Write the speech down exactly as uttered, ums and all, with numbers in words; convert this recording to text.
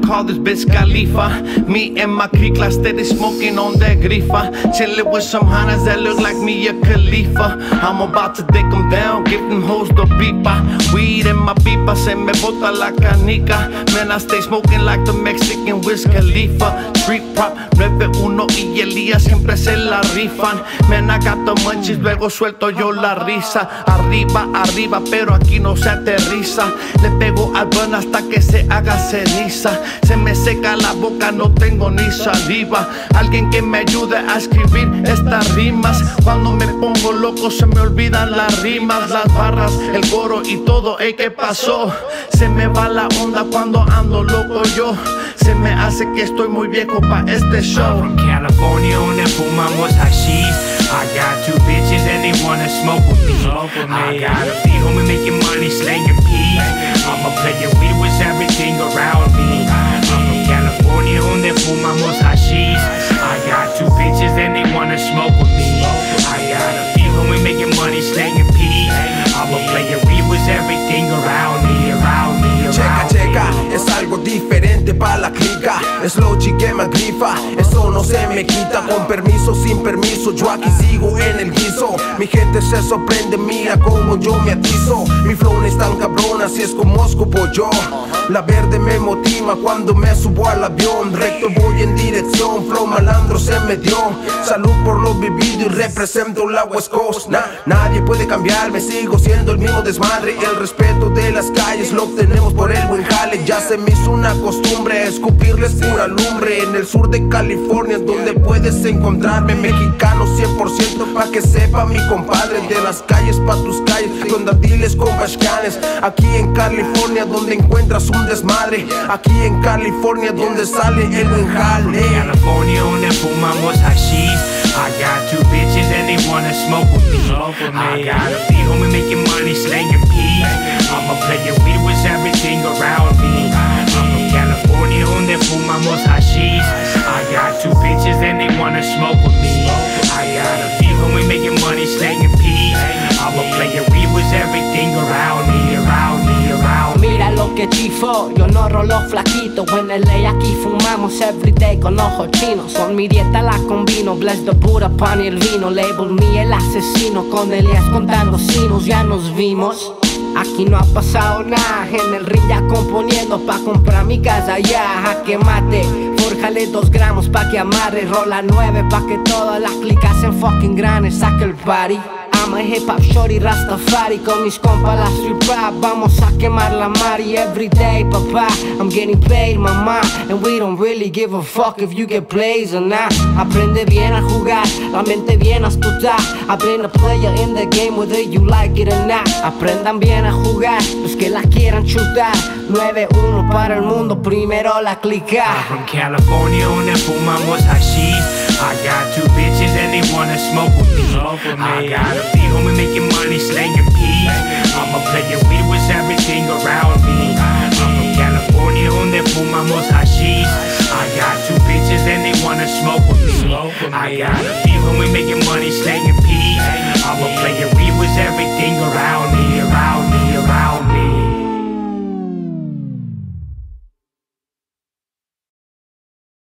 call this bitch Khalifa. Me and my clique like steady smoking on that grifa. Chillin' with some hunters that look like me a Khalifa. I'm about to take them down, give them hoes the pipa. Weed in my pipa, se me bota la canica. Man, I stay smoking like the Mexican Wiz Khalifa. Street prop, nueve uno y Elías siempre se la rifan. Man, I got the munchies, luego suelto yo la risa. Arriba, arriba, pero aquí no se aterriza. Le pego al bun hasta que se haga ceniza. Se me seca la boca, no tengo ni saliva. Alguien que me ayude a escribir estas rimas. Cuando me pongo loco se me olvidan las rimas, las barras, el coro y todo. Ey, ¿qué pasó? Se me va la onda cuando ando loco yo. Se me hace que estoy muy viejo pa' este show. I'm from California, donde fumamos hashish. I got two bitches and they wanna smoke with me. I got a few homies making money, slanging peas. I'm a player, weed was everything around me. I'm from California, donde fumamos hashish. I got two bitches and they wanna smoke with me. I got a few homies making money, slanging peas. I'm a player, weed was everything around me, around me, around Checa, me. checa, es algo diferente pa' la clica. Es lo que me grifa, eso no se me quita. Con permiso, sin permiso, yo aquí sigo en el guiso. Mi gente se sorprende, mira como yo me atizo. Mi flow no es tan cabrona, si es como escupo yo. La verde me motiva cuando me subo al avión. Recto voy en dirección, flow malandro se me dio. Salud por lo vivido y represento la West Coast. Nah, nadie puede cambiarme, sigo siendo el mismo desmadre. El respeto de las calles lo obtenemos por el buen jale. Ya se me hizo una costumbre escupirles pura lumbre. En el sur de California es donde puedes encontrarme. Mexicano cien por ciento pa' que sepa mi compadre. De las calles pa' tus calles, con datiles con bashcanes. Aquí en California donde encuentras un desmadre. Aquí en California donde sale el buen jale. California, donde fumamos hashish. I got two bitches and they wanna smoke with me. I got a few homies making money, slanging peas. I'm a player, weed was everything around me. I'm from California, donde fumamos hashish. I got two bitches and they wanna smoke with me. I got a few homies making money, slanging peas. I'm a player, weed was everything around me, around me, around me. Mira lo que chifo, yo no rolo flaquito. En L A aquí fumamos everyday con ojos chinos. Con mi dieta la combino, bless the pura pan y el vino. Label me el asesino, con Elías contando sinos. Ya nos vimos, aquí no ha pasado nada. En el ring ya componiendo pa' comprar mi casa ya. Jaque mate, fórjale dos gramos pa' que amarre. Rola nueve pa' que todas las clicas en fucking granes. Saca el party. I'm a hip hop shorty Rastafari. Con mis compas la street rap. Vamos a quemar la mari everyday, papá. I'm getting paid, mamá. And we don't really give a fuck if you get plays or not. Aprende bien a jugar, la mente bien astuta. I've been a player in the game whether you like it or not. Aprendan bien a jugar, los que la quieran chutar. nueve uno para el mundo, primero la clica. I'm from California, donde fumamos hashish. I got two bitches and they wanna smoke with me. I got a few homies making money, slanging peas. I'm a player, weed was everything around me. I'm from California, donde fumamos hashish. I got two bitches and they wanna smoke with me. I got a few homies making money, slanging peas.